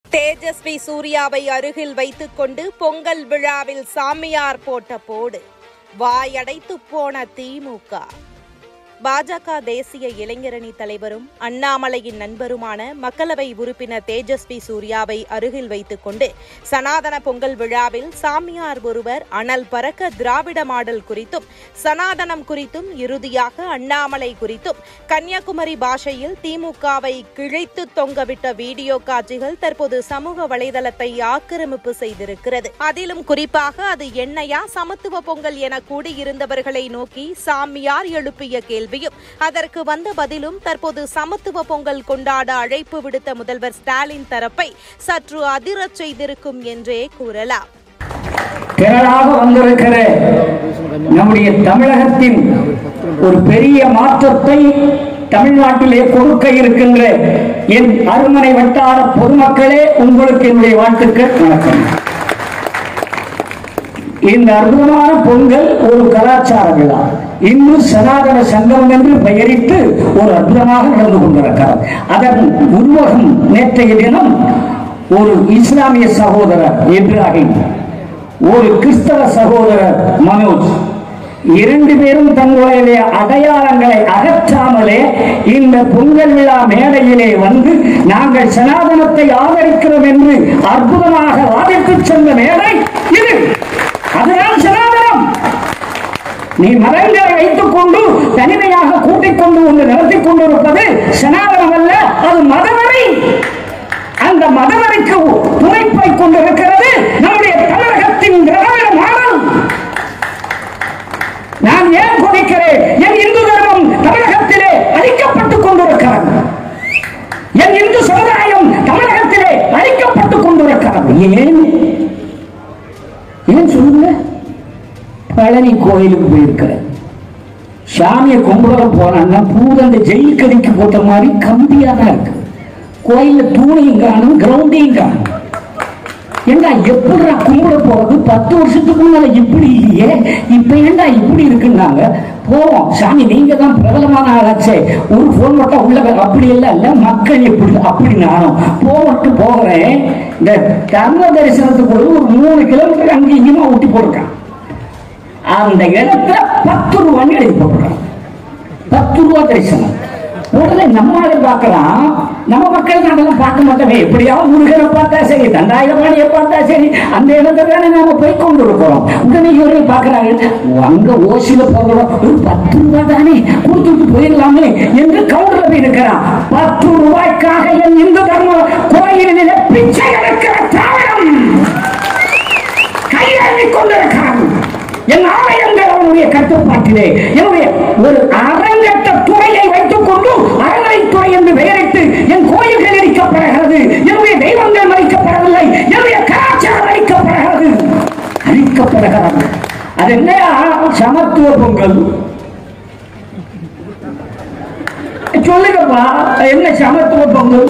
தேஜஸ்வி சூர்யாவை அருகில் வைத்துக் கொண்டு பொங்கல் விழாவில் சாமியார் போட்ட போடு, வாயடைத்து போன திமுக. பாஜக தேசிய இளைஞரணி தலைவரும் அண்ணாமலையின் நண்பருமான மக்களவை உறுப்பினர் தேஜஸ்வி சூர்யாவை அருகில் வைத்துக் கொண்டு சனாதன பொங்கல் விழாவில் சாமியார் ஒருவர் அனல் பறக்க திராவிட மாடல் குறித்தும் சனாதனம் குறித்தும் இறுதியாக அண்ணாமலை குறித்தும் கன்னியாகுமரி பாஷையில் திமுகவை கிழித்து தொங்கவிட்ட வீடியோ காட்சிகள் தற்போது சமூக வலைதளத்தை ஆக்கிரமிப்பு செய்திருக்கிறது. அதிலும் குறிப்பாக அது என்னையா சமத்துவ பொங்கல் என கூடியிருந்தவர்களை நோக்கி சாமியார் எழுப்பிய கேள்வி, அதற்கு வந்த பதிலும் தற்போது சமத்துவ பொங்கல் கொண்டாட அழைப்பு விடுத்த முதல்வர் ஸ்டாலின் தரப்பை சற்று அதிரச் செய்திருக்கும் என்றே கூறலாம். திரளாக வந்திருக்கிற நம்முடைய தமிழகத்தின் ஒரு பெரிய மாற்றத்தை தமிழ்நாட்டிலே கொடுக்க இருக்கின்ற என் அருமனை வட்டார பொதுமக்களே, உங்களுக்கு என்னுடைய வாழ்த்துக்கள், வணக்கம். இந்த அற்புதமான பொங்கல் ஒரு கலாச்சார விழா, இந்து சனாதன சங்கம் என்று பெயரிட்டு ஒரு அற்புதமாக நடந்து கொண்டிருக்கிறார். அதன் உருவகம் நேற்றைய தினம் ஒரு இஸ்லாமிய சகோதரர் இப்ராஹிம், ஒரு கிறிஸ்தவ சகோதரர் மனோஜ், இரண்டு பேரும் தங்களுடைய அடையாளங்களை அகற்றாமலே இந்த பொங்கல் விழா மேடையிலே வந்து நாங்கள் சனாதனத்தை ஆதரிக்கிறோம் என்று அற்புதமாக வாதிட்டு சென்ற மேடை இது. அதனால் சனாதனம் நீ மதங்களை வைத்துக் கொண்டு தனிமையாக கூட்டிக் கொண்டு வந்து நடத்திக் கொண்டிருப்பது சனாதனம் அல்ல, அது மதவெறி. அந்த மதவெறிக்கு துணைப்பை கொண்டிருக்கிறது நம்முடைய தமிழகத்தின் திராவிட மாடல். நான் ஏன் கொதிக்கிறேன்? என் இந்து தர்மம் தமிழகத்திலே அழிக்கப்பட்டுக் கொண்டிருக்கிறது. என் இந்து சமுதாயம் தமிழகத்திலே அழிக்கப்பட்டுக் கொண்டிருக்கிறது. ஏன் சொல்லுங்க? பழனி கோயிலுக்கு போயிருக்கிறேன், சாமியை கும்பிட போறாங்க, பூதந்த ஜெயில் கதிக்கு போட்ட மாதிரி கம்பியா தான் இருக்கு. கோயில்ல தூணையும் காணும், கிரவுண்டையும் காணும். ஏண்டா எப்படா கும்பிட போறது? 10 வருஷத்துக்கு முன்னால இப்படி இல்லையே, இப்ப ஏண்டா இப்படி இருக்குன்னாங்க. போவோம், சாமி நீங்க தான் பிரபலமான ஆளாச்சே, ஒரு போன் மட்டும் உள்ள, அப்படி எல்லாம் இல்ல, மக்கள் எப்படி அப்படி. நானும் போட்டு போகிறேன். இந்த தர்ம தரிசனத்துக்கு ஒரு 3 கிலோமீட்டர் அங்கே இங்கேயுமா ஊட்டி போட்டிருக்கான். அந்த இடத்துல 10 ரூபான்னு எழுதி போட்டுருக்கான். 10 ரூபா தரிசனம். உடனே நம்மளால பார்க்கலாம், நம்ம மக்கள் நாங்கெல்லாம் பார்க்க மாட்டோமே, எப்படியாவது முருகனை பார்த்தா சரி, தண்டாயுதபாணியை பார்த்தா சரி, அந்த இடத்துல தானே நாம போய் கொண்டு இருக்கிறோம். உடனே இவர்கள் பார்க்கிறாங்க, அங்க ஓசியில போகிறோம், ஒரு 10 ரூபாய் தானே கொடுத்துட்டு போயிடலாமே என்று கவுண்டர்ல போய் இருக்கிறான். 10 ரூபாய்க்காக என் இந்து தர்ம கோயிலிலே பிச்சை எடுக்கிற திராவிடம் கையெழுதி கொண்டிருக்கிறான். என் ஆலயங்கள் அவனுடைய கட்டுப்பாட்டிலே என்னுடைய ஒரு அரங்கட்ட துறையை வைத்துக் கொண்டு அறநிலைத்துறை என்று பெயரிட்டு என் கோயில்கள் அழிக்கப்படுகிறது, என்னுடைய தெய்வங்கள் மறிக்கப்படவில்லை, என்னுடைய கலாச்சாரம் அழிக்கப்படுகிறது. அது என்ன சமத்துவ பொங்கல்? சொல்லுங்கப்பா, என்ன சமத்துவ பொங்கல்?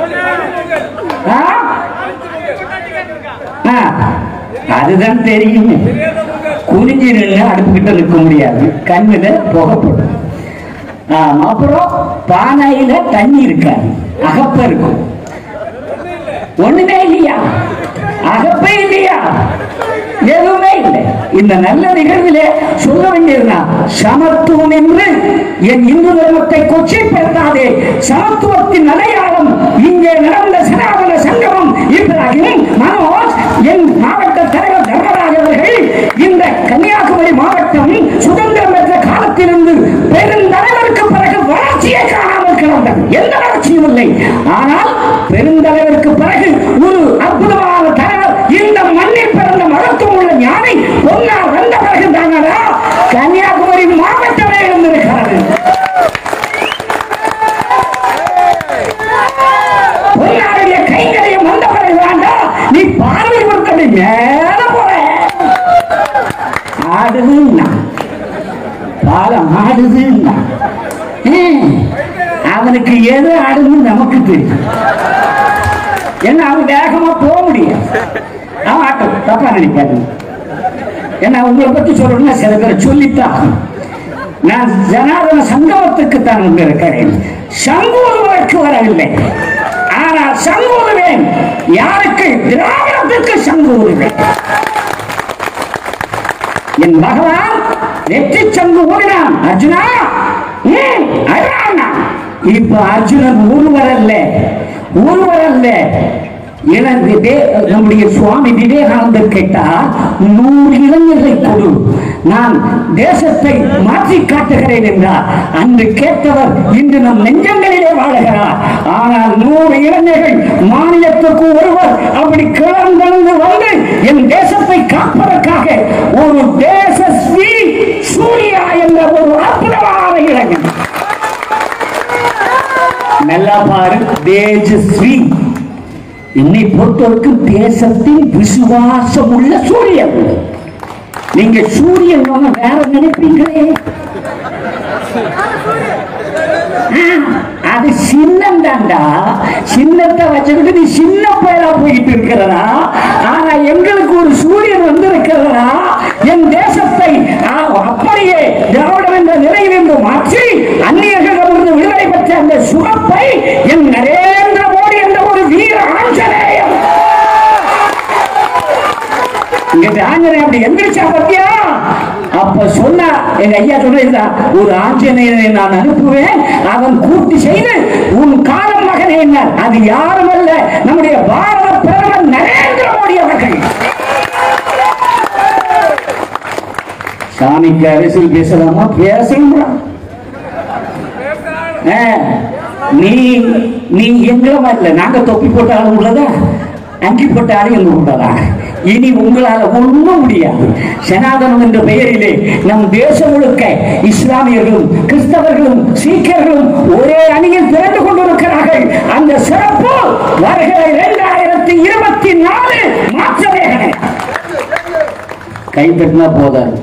அதுதான் தெரியும். குனிஞ்சி நின்று அடுப்பு கிட்ட நிற்க முடியாது, கண்ணுல புகப்படும். அப்புறம் பானையில தண்ணி இருக்காது, அகப்ப இருக்கும். ஒண்ணுமே இல்லையா? அகப்பே இல்லையா? எதுவுமே இல்லை. இந்த நல்ல நிகழ்விலே சொல்ல வேண்டியதுனா, சமத்துவம் என்று என் இந்து தர்மத்தை கொச்சைப்படுத்தாதே. சமத்துவத்தின் அடையாளம் இங்கே நடந்த சனாதன சங்கமம். இப்ராஹிம், மனோஜ், என் மாவட்ட தலைவர் தர்மராஜ் அவர்கள் இந்த கன்னியாகுமரி மாவட்டம் சுதந்திரம் பெற்ற காலத்திலிருந்து பெருந்தலைவருக்கு பிறகு வளர்ச்சியை காணாமல் கிடந்தது. எந்த வளர்ச்சியும் இல்லை. ஆனால் பெருந்தலைவருக்கு பிறகு ஒரு அற்புதமான தலைவர் இந்த மண்ணில் பிறந்த மகத்துவம் உள்ள ஞானி பொன்னார் வந்த பிறகு தானடா கன்னியாகுமரி மாவட்டமே இருந்திருக்கிறது. பொன்னாருடைய கைங்கரியம் வந்த பிறகு தாண்டா நீ பார்வை பொருத்தப்படி மேல போற. ஆடுதுன்னா பாலம் ஆடுதுன்னா அவனுக்கு எது ஆடுதுன்னு நமக்கு தெரியும். என்ன அவன் வேகமா போக முடியும், அவன் ஆட்டம் தப்பா நினைக்காது. என்ன உங்களை பத்தி சொல்லணும்னா சில பேரை சொல்லித்தான். நான் ஜனாதன சங்கமத்துக்கு தான் இருக்கிறேன், சங்கூர்வதற்கு வரவில்லை. ஆனால் சங்கூதுவேன். யாருக்கு? திராவிடத்திற்கு சங்கூதுவேன். என் பகவான் வெற்றி சங்கு ஊடினான். அர்ஜுனா அழகானா. இப்ப அர்ஜுனன் ஒருவர் அல்ல. நம்முடைய சுவாமி விவேகானந்தர் கேட்டார், 100 இளைஞர்களை கொடு, நான் தேசத்தை மாற்றி காட்டுகிறேன் என்றார். அன்று கேட்டவர் இன்று நம் நெஞ்சங்களிலே வாழுகிறார். ஆனால் 100 இளைஞர்கள் மாநிலத்துக்கு ஒருவர் அப்படி கிளர்ந்து வந்து என் தேசத்தை காப்பதற்காக ஒரு தேசஸ்வி சூர்யா என்ற ஒரு அற்புதமான இளைஞன். நல்லா பாரு, தேஜஸ்வி. என்னை பொறுத்தவரைக்கும் தேசத்தின் விசுவாசம் உள்ள சூரியன். நீங்க சூரியன் வேற நினைப்பீங்களே, அது சின்னம்தான்டா. சின்னத்தை வச்சுக்கிட்டு நீ சின்ன பயிரா போயிட்டு இருக்கிறதா? ஆனா எங்களுக்கு ஒரு சூரியன் வந்து இருக்கிறதா? என் தேசத்தை அப்படியே திராவிடம் என்ற நிலையிலிருந்து மாற்றி அந்நியர்களிடமிருந்து விடுதலை பெற்ற அந்த சுகப்பை என் நரேந்திர மோடி என்ற ஒரு வீர ஆஞ்சநேயம். ஆஞ்சநேயம் அப்படி எந்திரிச்சா பத்தியா? அப்ப சொன்னா எங்க ஐயா சொல்றா, ஒரு ஆஞ்சநேயனை நான் அனுப்புவேன், அவன் கூட்டி செய்து உன் காலம் மகனே. அது யாரும் அல்ல, நம்முடைய பாரத பிரதமர் நரேந்திர மோடி அவர்கள். சாமிக்கு அரசியல் பேசலாமா? பேசலாம். நீ எங்களும் இல்ல, நாங்க தொப்பி போட்டாலும் உள்ளதா, அங்கி போட்டாலும் எங்க உள்ளதா? இனி உங்களால் ஒன்றும் முடியாது. சனாதனம் என்ற பெயரிலே நம் தேசம் முழுக்க இஸ்லாமியர்களும் கிறிஸ்தவர்களும் சீக்கியர்களும் ஒரே அணியில் திரண்டு கொண்டிருக்கிறார்கள். அந்த சிறப்பு வருகிற 2024 மாற்றவேகனை கைப்பற்றினா போதாது.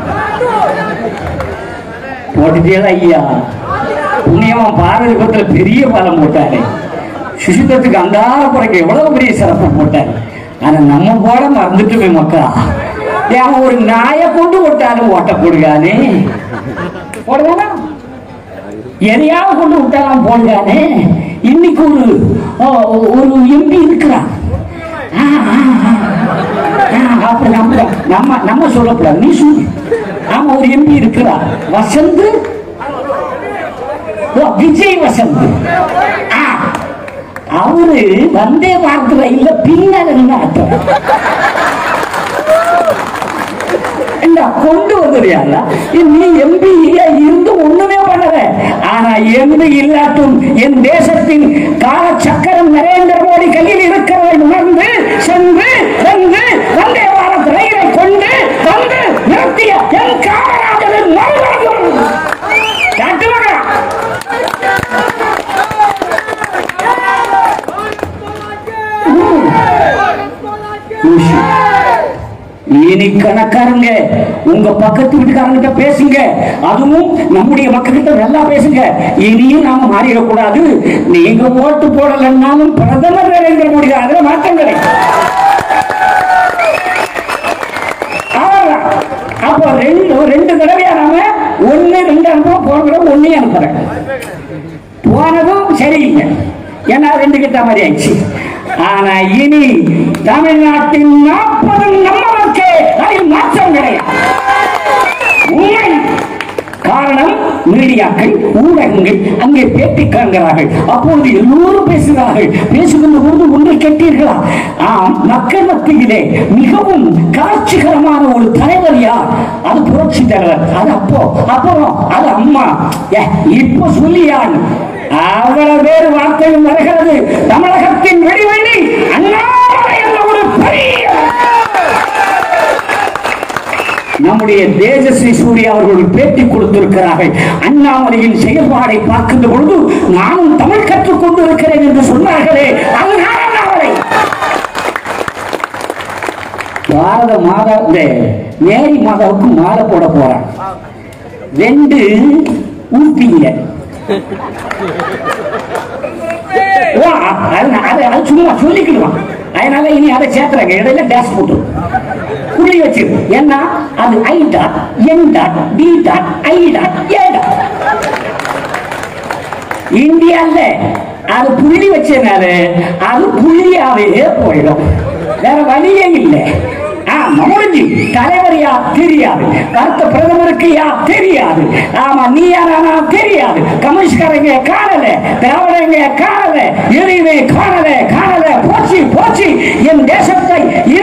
போட்டுட்டே ஐயா புண்ணியமா பாரதிபுரத்தில் பெரிய பாலம் போட்டாரு. சுசித்தத்துக்கு அந்தார குறைக்க எவ்வளவு பெரிய சிறப்பு போட்டாரு. ஆனா நம்ம போட மறந்துட்டுமே மக்கா. ஒரு நாயை கொண்டு விட்டாலும் ஓட்ட போடுகானே, போடுதானா? எதையாவது கொண்டு விட்டாலும் போடுகானே. இன்னைக்கு ஒரு எம்பி இருக்கிறான். நம்ம சொல்லக்கூடாது, நீ சொல்லு. ஆமா, ஒரு எம்பி இருக்கிறார், வசந்த், விஜய் வசந்த். அவரு வந்தே பாரத் ரயில்ல பின்னால கொண்டு வந்துடுறியா? நீ எம்பி இருந்து ஒண்ணுமே பண்ணல. ஆனா எம்பி இல்லாட்டும் என் தேசத்தின் கால சக்கரம் நரேந்திர மோடி கையில் இருக்கிறதை உணர்ந்து சென்று வந்து வந்தே பாரத் ரயிலை கொண்டு வந்து நிறுத்திய என் காமராஜரின் இனி கணக்காரங்க உங்க பக்கத்து வீட்டுக்காரங்கிட்ட பேசுங்க, அதுவும் நம்முடைய மக்கள்கிட்ட நல்லா பேசுங்க. இனியும் நாம மாறிடக்கூடாது. நீங்க ஓட்டு போடலன்னாலும் பிரதமர் நரேந்திர மோடி அதுல மாற்றம் கிடைக்கும். அப்போ ரெண்டு தடவையா நாம 1 2 அனுப்ப போகிறோம், 1 அனுப்புறேன். போனதும் சரியில்லை, ஏன்னா 2 கிட்ட மாதிரி ஆயிடுச்சு. ஆனா இனி தமிழ்நாட்டின் 40 நம்மளுக்கு அதில் மாற்றம் கிடையாது. காரணம் மீடியாக்கள், ஊடகங்கள் அங்கே பேட்டி காண்கிறார்கள். அப்பொழுது எல்லோரும் பேசுகிறார்கள். பேசுகின்ற பொழுது ஒன்றை கேட்டீர்களா? மக்கள் மத்தியிலே மிகவும் காட்சிகரமான ஒரு தலைவர் யார்? அது புரட்சி தலைவர். அது அப்புறம் அது அம்மா. இப்ப சொல்லியான் அவ்வளவு வேறு வார்த்தையும் வருகிறது. தமிழகத்தின் வெடிவெடி அண்ணாமலை என்ற ஒரு பெரிய நம்முடைய தேஜஸ்வி சூர்யா அவர்கள் பேட்டி கொடுத்திருக்கிறார்கள். அண்ணாமலையின் செயல்பாடை பார்க்கின்ற பொழுது நானும் தமிழ் கற்றுக் கொண்டிருக்கிறேன் என்று சொன்னார்களே, அதுதான் அண்ணாமலை. பாரத மாதா மேரி மாதாவுக்கு மாலை போட போறான். 2 ஊட்டிங்க. சும்மா சொல்லிக்கிடுவான். அதனால இனி அதை சேர்த்துறாங்க, இடையில டேஷ் போட்டு புள்ளி வச்சு. ஏன்னா அது I dot N dot D dot I dot A dot. இந்தியால அது புள்ளி வச்சனால அது புள்ளியாவே போயிடும், வேற வழியே இல்லை. முடிஞ்சு தலைவர் யார் தெரியாது, அடுத்த பிரதமருக்கு யார் தெரியாது, ஆமா நீ யாரா தெரியாது, கம்யூனிஸ்ட்காரங்க காணல, திராவிடங்க காணல, எதுவுமே காணல. போச்சு போச்சு, என் தேசத்தை